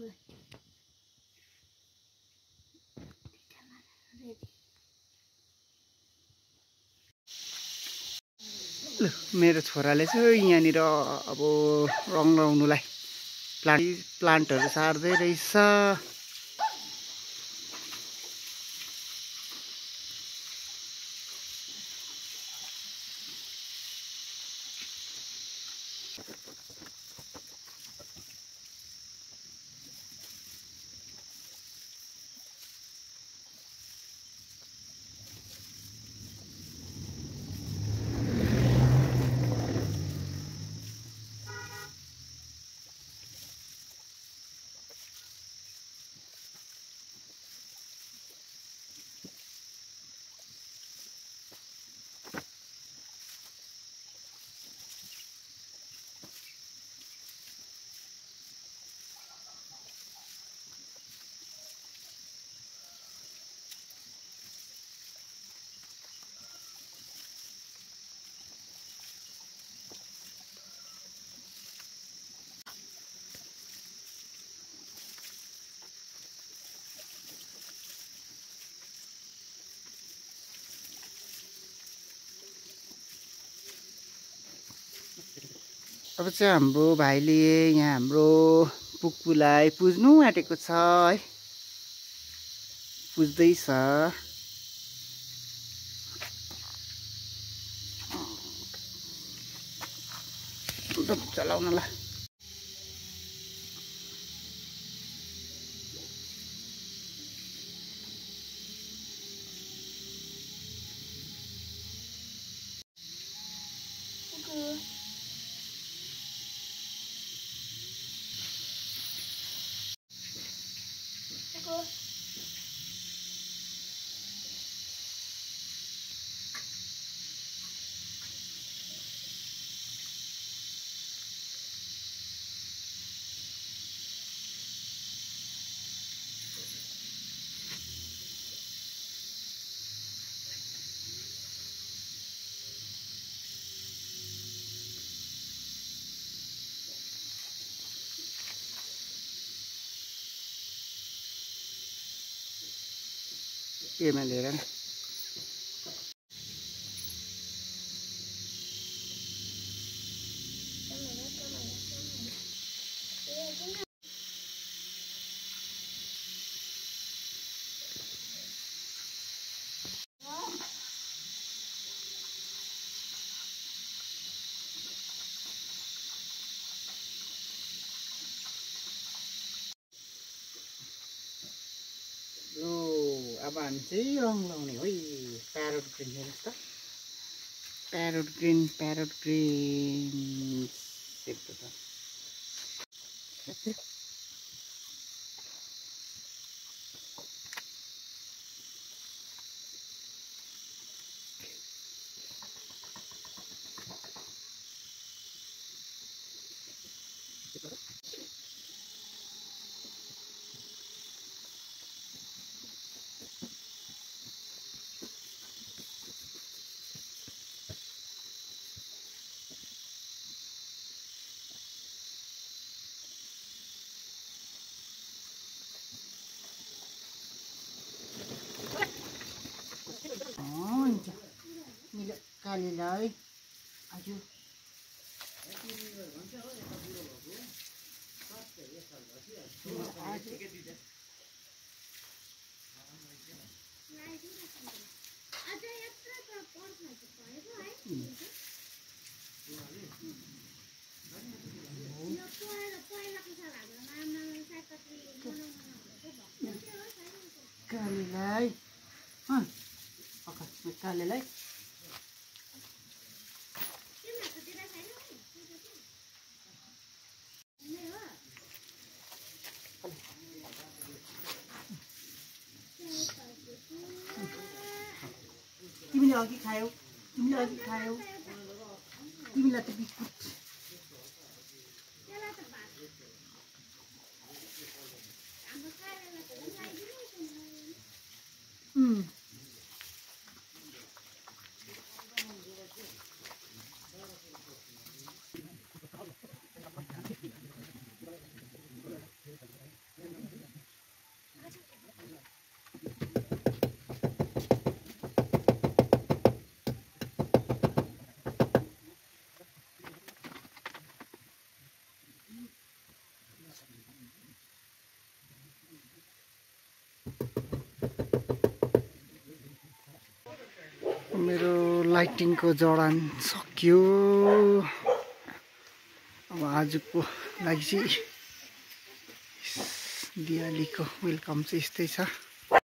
मेरो छोराले चाहिँ यहाँनिर अब रङ लाउनुलाई प्लान्टहरू सार्दै रहेछ। अब चाहिँ हाम्रो भाइले यहाँ हाम्रो पुक्पुलाई पुज्नु आँटेको छ है, पुज्दैछ। चलाउन ल। केमा लिएर नि अब हामी चाहिँ रङ लाउने है। प्यारोट ग्रिन हेर्नुहोस् त, प्यारोट ग्रिन देख्नु त। कालीलाई हजुर कालीलाई कालीलाई तिमीले अघि खायौ, तिमीलाई त बिस्कुट मेरो लाइटिङको जडान सकियो। अब आजको लागि चाहिँ दिवालीको वेलकम चाहिँ यस्तै छ।